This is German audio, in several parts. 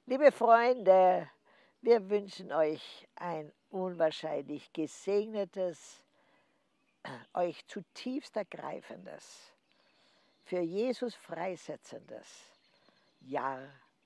Liebe Freunde, wir wünschen euch ein unwahrscheinlich gesegnetes, euch zutiefst ergreifendes, für Jesus freisetzendes Jahr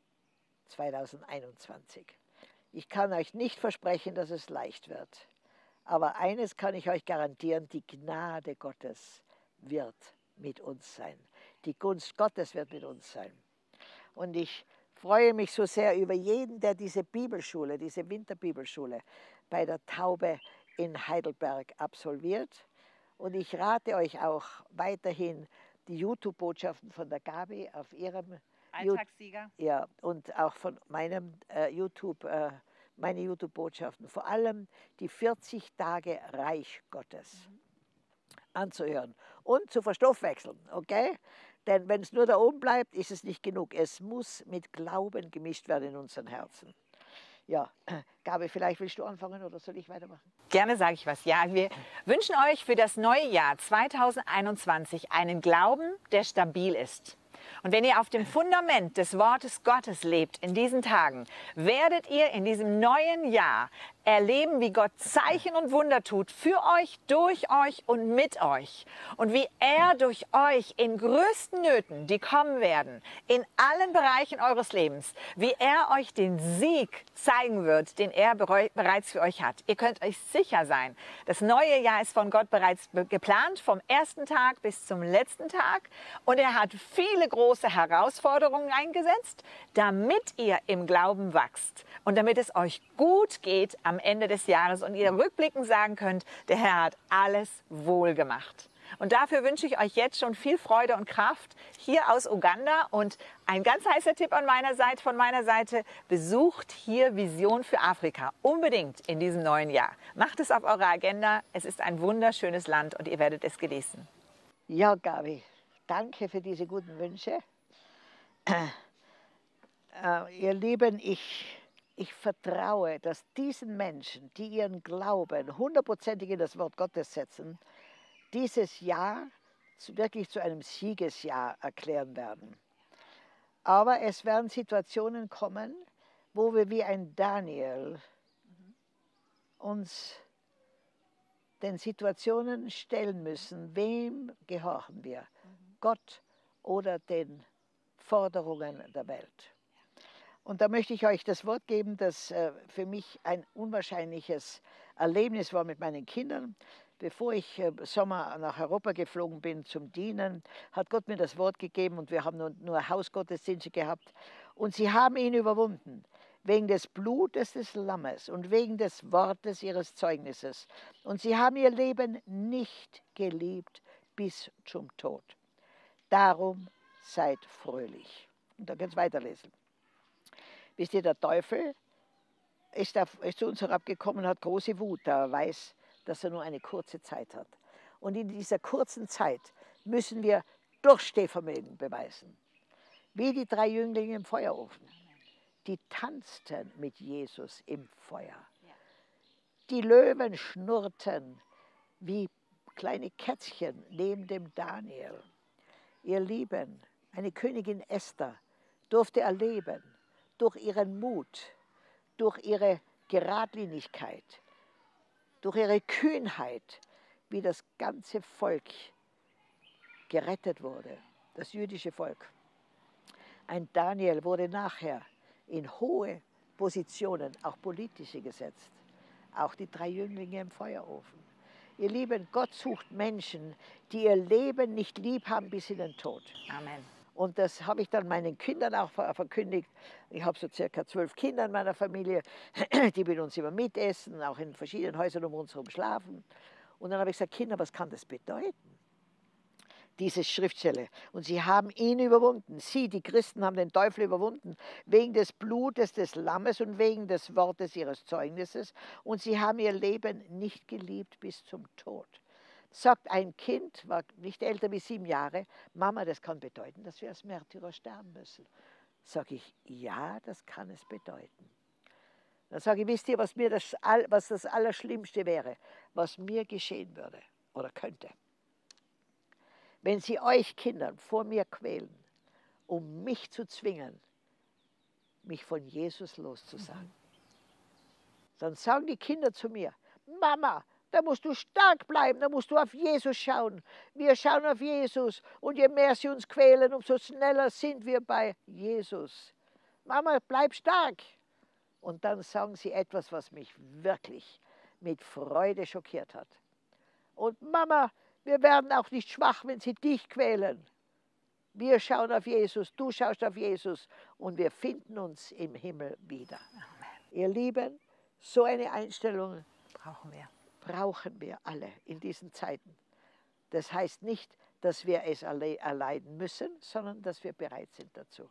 2021. Ich kann euch nicht versprechen, dass es leicht wird, aber eines kann ich euch garantieren: die Gnade Gottes wird mit uns sein. Die Gunst Gottes wird mit uns sein. Und ich freue mich so sehr über jeden, der diese Bibelschule, diese Winterbibelschule bei der Taube in Heidelberg absolviert. Und ich rate euch auch weiterhin die YouTube-Botschaften von der Gabi auf ihrem Alltagssieger. Ja, und auch von meinem meine YouTube-Botschaften, vor allem die 40 Tage Reich Gottes anzuhören und zu verstoffwechseln, okay? Denn wenn es nur da oben bleibt, ist es nicht genug. Es muss mit Glauben gemischt werden in unseren Herzen. Ja, Gabi, vielleicht willst du anfangen oder soll ich weitermachen? Gerne sage ich was. Ja, wir wünschen euch für das neue Jahr 2021 einen Glauben, der stabil ist. Und wenn ihr auf dem Fundament des Wortes Gottes lebt in diesen Tagen, werdet ihr in diesem neuen Jahr erleben, wie Gott Zeichen und Wunder tut für euch, durch euch und mit euch. Und wie er durch euch in größten Nöten, die kommen werden, in allen Bereichen eures Lebens, wie er euch den Sieg zeigen wird, den er bereits für euch hat. Ihr könnt euch sicher sein, das neue Jahr ist von Gott bereits geplant, vom ersten Tag bis zum letzten Tag. Und er hat viele große Herausforderungen eingesetzt, damit ihr im Glauben wachst und damit es euch gut geht am Ende des Jahres und ihr rückblickend sagen könnt, der Herr hat alles wohl gemacht. Und dafür wünsche ich euch jetzt schon viel Freude und Kraft hier aus Uganda. Und ein ganz heißer Tipp von meiner Seite, besucht hier Vision für Afrika unbedingt in diesem neuen Jahr. Macht es auf eure Agenda, es ist ein wunderschönes Land und ihr werdet es genießen. Ja, Gabi, danke für diese guten Wünsche. Ihr Lieben, ich vertraue, dass diesen Menschen, die ihren Glauben hundertprozentig in das Wort Gottes setzen, dieses Jahr wirklich zu einem Siegesjahr erklären werden. Aber es werden Situationen kommen, wo wir wie ein Daniel uns den Situationen stellen müssen. Wem gehorchen wir? Gott oder den Forderungen der Welt? Und da möchte ich euch das Wort geben, das für mich ein unwahrscheinliches Erlebnis war mit meinen Kindern. Bevor ich Sommer nach Europa geflogen bin zum Dienen, hat Gott mir das Wort gegeben und wir haben nur Hausgottesdienste gehabt. Und sie haben ihn überwunden, wegen des Blutes des Lammes und wegen des Wortes ihres Zeugnisses. Und sie haben ihr Leben nicht geliebt bis zum Tod. Darum seid fröhlich. Und da könnt ihr weiterlesen. Wisst ihr, der Teufel ist zu uns herabgekommen und hat große Wut, da er weiß, dass er nur eine kurze Zeit hat. Und in dieser kurzen Zeit müssen wir Durchstehvermögen beweisen. Wie die 3 Jünglinge im Feuerofen. Die tanzten mit Jesus im Feuer. Die Löwen schnurrten wie kleine Kätzchen neben dem Daniel. Ihr Lieben, eine Königin Esther durfte erleben, durch ihren Mut, durch ihre Geradlinigkeit, durch ihre Kühnheit, wie das ganze Volk gerettet wurde, das jüdische Volk. Ein Daniel wurde nachher in hohe Positionen, auch politische, gesetzt. Auch die 3 Jünglinge im Feuerofen. Ihr Lieben, Gott sucht Menschen, die ihr Leben nicht lieb haben bis in den Tod. Amen. Und das habe ich dann meinen Kindern auch verkündigt. Ich habe so circa 12 Kinder in meiner Familie, die mit uns immer mitessen, auch in verschiedenen Häusern um uns herum schlafen. Und dann habe ich gesagt, Kinder, was kann das bedeuten? Diese Schriftstelle. Und sie haben ihn überwunden. Sie, die Christen, haben den Teufel überwunden, wegen des Blutes des Lammes und wegen des Wortes ihres Zeugnisses. Und sie haben ihr Leben nicht geliebt bis zum Tod. Sagt ein Kind, war nicht älter wie 7 Jahre, Mama, das kann bedeuten, dass wir als Märtyrer sterben müssen. Sage ich, ja, das kann es bedeuten. Dann sage ich, wisst ihr, was das Allerschlimmste wäre, was mir geschehen würde oder könnte? Wenn sie euch Kindern vor mir quälen, um mich zu zwingen, mich von Jesus loszusagen. Dann sagen die Kinder zu mir, Mama, da musst du stark bleiben, da musst du auf Jesus schauen. Wir schauen auf Jesus und je mehr sie uns quälen, umso schneller sind wir bei Jesus. Mama, bleib stark. Und dann sagen sie etwas, was mich wirklich mit Freude schockiert hat. Und Mama, wir werden auch nicht schwach, wenn sie dich quälen. Wir schauen auf Jesus, du schaust auf Jesus und wir finden uns im Himmel wieder. Amen. Ihr Lieben, so eine Einstellung brauchen wir alle in diesen Zeiten. Das heißt nicht, dass wir es erleiden müssen, sondern dass wir bereit sind dazu.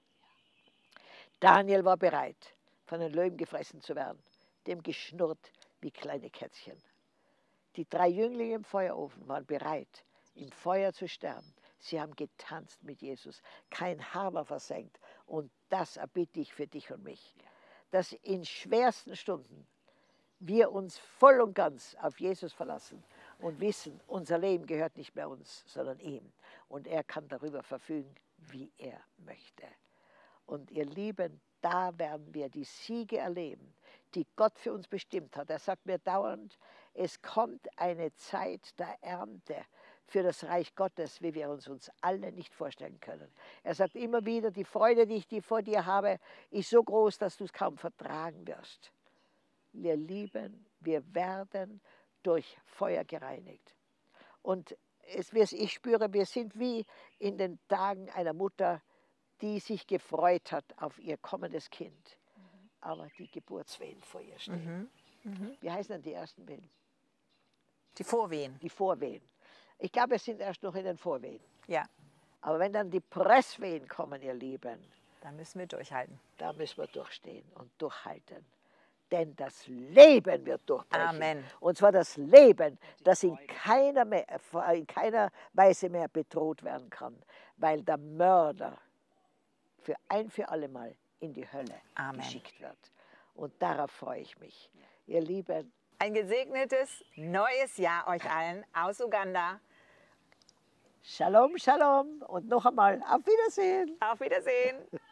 Daniel war bereit, von den Löwen gefressen zu werden, dem geschnurrt wie kleine Kätzchen. Die 3 Jünglinge im Feuerofen waren bereit, im Feuer zu sterben. Sie haben getanzt mit Jesus. Kein Haar war versenkt. Und das erbitte ich für dich und mich. Dass in schwersten Stunden wir uns voll und ganz auf Jesus verlassen und wissen, unser Leben gehört nicht mehr uns, sondern ihm. Und er kann darüber verfügen, wie er möchte. Und ihr Lieben, da werden wir die Siege erleben, die Gott für uns bestimmt hat. Er sagt mir dauernd, es kommt eine Zeit der Ernte für das Reich Gottes, wie wir uns alle nicht vorstellen können. Er sagt immer wieder, die Freude, die ich vor dir habe, ist so groß, dass du es kaum vertragen wirst. Wir lieben, wir werden durch Feuer gereinigt. Und ich spüre, wir sind wie in den Tagen einer Mutter, die sich gefreut hat auf ihr kommendes Kind, aber die Geburtswehen vor ihr stehen. Wie heißen denn die ersten Wehen? Die Vorwehen. Die Vorwehen. Ich glaube, wir sind erst noch in den Vorwehen. Ja. Aber wenn dann die Presswehen kommen, ihr Lieben, dann müssen wir durchhalten. Da müssen wir durchstehen und durchhalten. Denn das Leben wird durchbrechen. Amen. Und zwar das Leben, das in keiner Weise mehr bedroht werden kann, weil der Mörder für alle Mal in die Hölle geschickt wird. Und darauf freue ich mich. Ihr Lieben. Ein gesegnetes neues Jahr euch allen aus Uganda. Shalom, Shalom und noch einmal auf Wiedersehen. Auf Wiedersehen.